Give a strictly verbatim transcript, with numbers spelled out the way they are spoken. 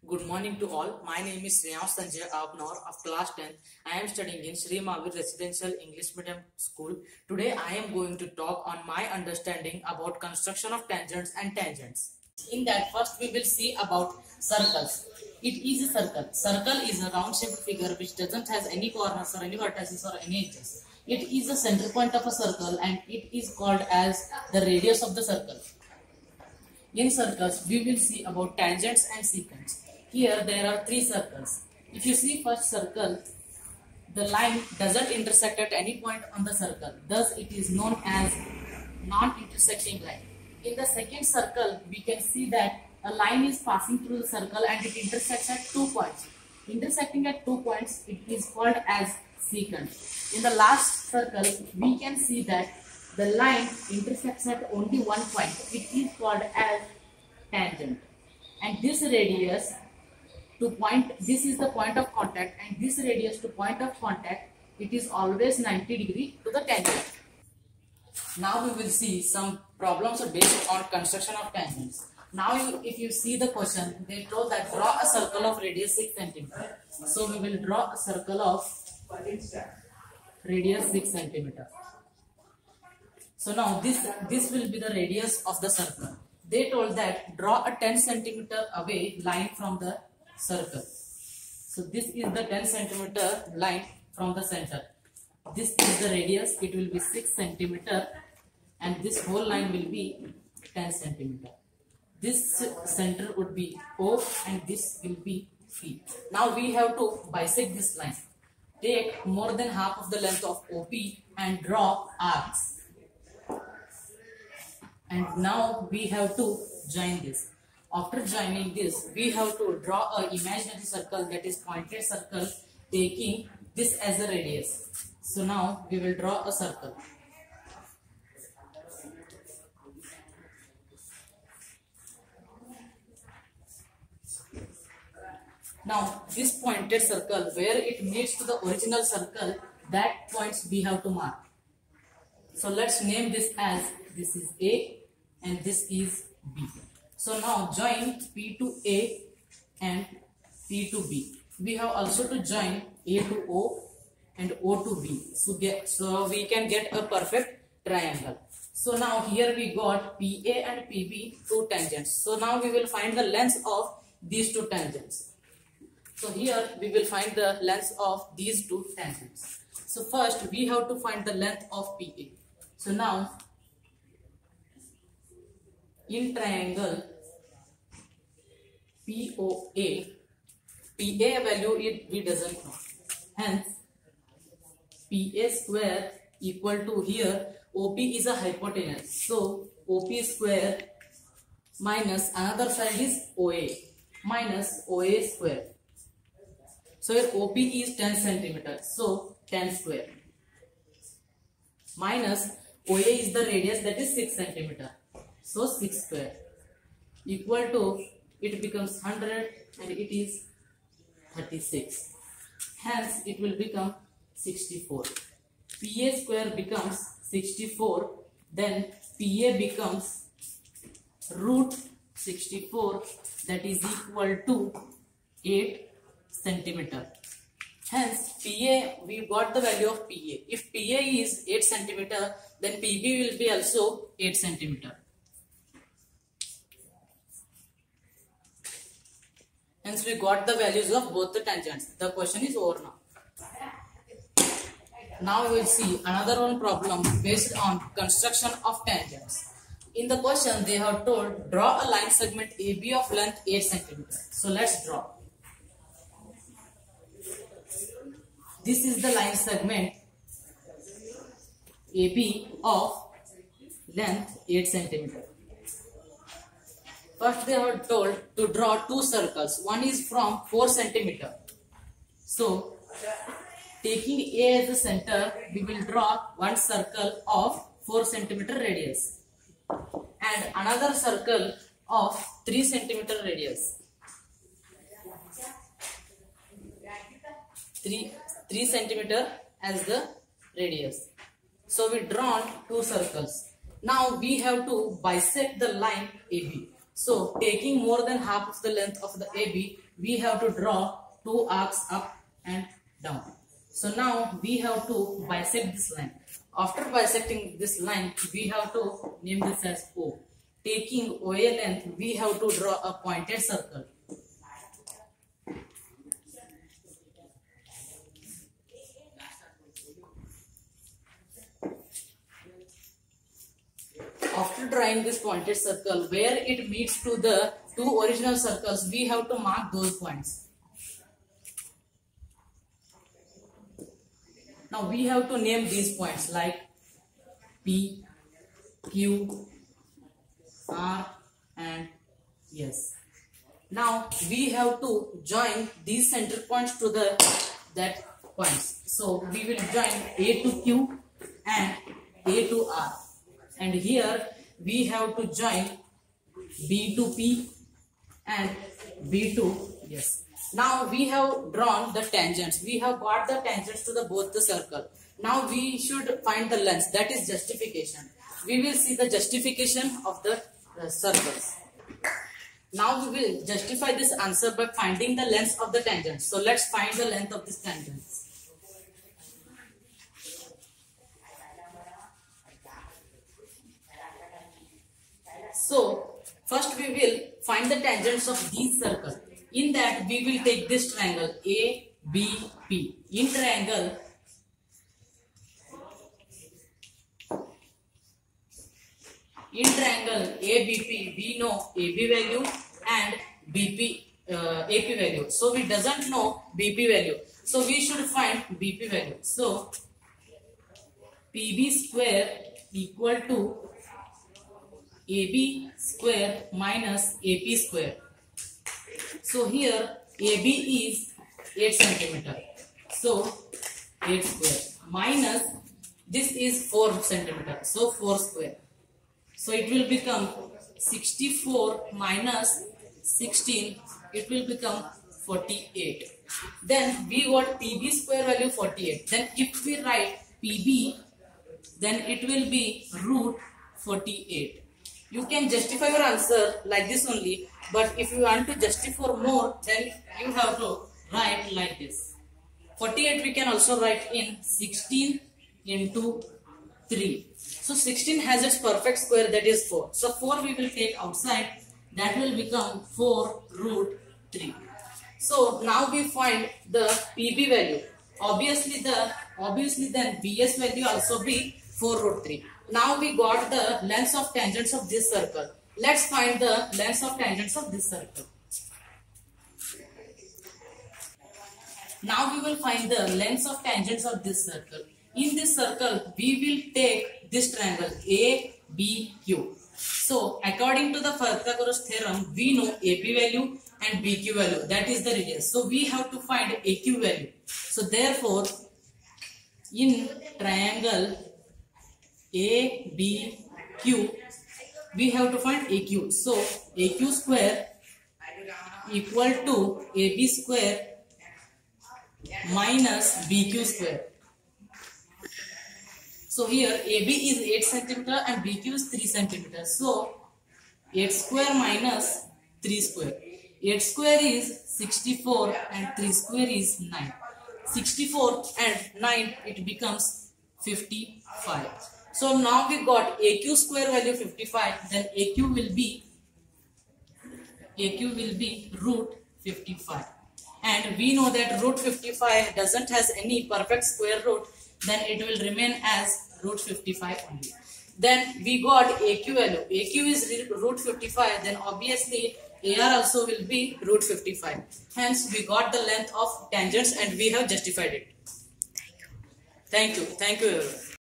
Good morning to all. My name is Sriyav Sanjay Abnor of class tenth. I am studying in Sri Mahavir Residential English Medium School. Today I am going to talk on my understanding about construction of tangents and tangents. In that, first we will see about circles. It is a circle. Circle is a round shaped figure which doesn't have any corners or any vertices or any edges. It is the center point of a circle and it is called as the radius of the circle. In circles, we will see about tangents and secants. Here there are three circles. If you see first circle, the line doesn't intersect at any point on the circle. Thus, it is known as non-intersecting line. In the second circle, we can see that a line is passing through the circle and it intersects at two points. Intersecting at two points, it is called as secant. In the last circle, we can see that the line intersects at only one point. It is called as tangent. And this radius to point, this is the point of contact, and this radius to point of contact, it is always ninety degree to the tangent. Now we will see some problems based on construction of tangents. Now you, if you see the question, they told that draw a circle of radius six centimeters. So we will draw a circle of radius six centimeters. So now this, this will be the radius of the circle. They told that draw a ten centimeter away line from the circle. So this is the ten centimeter line from the center. This is the radius, it will be six centimeter, and this whole line will be ten centimeter. This center would be O and this will be P. Now we have to bisect this line. Take more than half of the length of O P and draw arcs. And now we have to join this. After joining this, we have to draw an imaginary circle, that is pointed circle, taking this as a radius. So now we will draw a circle. Now this pointed circle, where it meets to the original circle, that points we have to mark. So let's name this as, this is A and this is B. So now join P to A and P to B. We have also to join A to O and O to B. So, get, so we can get a perfect triangle. So now here we got P A and P B, two tangents. So now we will find the length of these two tangents. So here we will find the length of these two tangents. So first we have to find the length of P A. So now in triangle P O A, P A value it we doesn't know. Hence, P A square equal to here, O P is a hypotenuse. So, O P square minus another side is O A minus O A square. So, here O P is ten centimeters. So, ten square. Minus O A is the radius, that is six centimeters. So, six square equal to, it becomes one hundred and it is thirty-six. Hence, it will become sixty-four. P A square becomes sixty-four. Then P A becomes root sixty-four, that is equal to eight centimeter. Hence, P A, we got the value of P A. If P A is eight centimeter, then P B will be also eight centimeter. Hence, we got the values of both the tangents. The question is over now. Now we will see another one problem based on construction of tangents. In the question, they have told draw a line segment A B of length eight centimeters. So let's draw. This is the line segment A B of length eight centimeters. First they are told to draw two circles. One is from four centimeters. So, taking A as the center, we will draw one circle of four centimeter radius. And another circle of three centimeter radius. three, three centimeter as the radius. So, we drawn two circles. Now, we have to bisect the line A B. So taking more than half of the length of the A B, we have to draw two arcs up and down. So now we have to bisect this line. After bisecting this line, we have to name this as O. Taking O A length, we have to draw a pointed circle. After drawing this pointed circle, where it meets to the two original circles, we have to mark those points. Now we have to name these points like P, Q, R and S. Now we have to join these center points to the that points. So we will join A to Q and A to R. And here we have to join B to P and B to S. Now we have drawn the tangents. We have got the tangents to the both the circle. Now we should find the lengths. That is justification. We will see the justification of the uh, circles. Now we will justify this answer by finding the lengths of the tangents. So let's find the length of this tangents. So first we will find the tangents of these circles. In that we will take this triangle A, B, P. In triangle, in triangle A B P, we know A B value and B P uh, A P value. So we doesn't know B P value. So we should find B P value. So P B square equal to A B square minus A P square. So here A B is eight centimeter. So eight square minus this is four centimeter. So four square. So it will become sixty-four minus sixteen. It will become forty-eight. Then we got P B square value forty-eight. Then if we write P B, then it will be root forty-eight. You can justify your answer like this only, but if you want to justify more, then you have to write like this. forty-eight we can also write in sixteen into three. So sixteen has its perfect square, that is four. So four we will take outside, that will become four root three. So now we find the P B value. Obviously the obviously then B S value also be four root three. Now we got the lengths of tangents of this circle. Let's find the lengths of tangents of this circle. Now we will find the lengths of tangents of this circle. In this circle, we will take this triangle A, B, Q. So according to the Pythagoras theorem, we know A P value and B Q value. That is the radius. So we have to find A Q value. So therefore, in triangle A, B, Q, we have to find A Q. So A Q square equal to A B square minus B Q square. So here A B is eight centimeter and B Q is three centimeter. So eight square minus three square. eight square is sixty-four and three square is nine. sixty-four and nine, it becomes fifty-five. So now we got A Q square value fifty-five, then A Q will be A Q will be root fifty-five. And we know that root fifty-five doesn't has any perfect square root, then it will remain as root fifty-five only. Then we got A Q value. A Q is root fifty-five, then obviously A R also will be root fifty-five. Hence we got the length of tangents and we have justified it. Thank you. Thank you. Thank you everyone.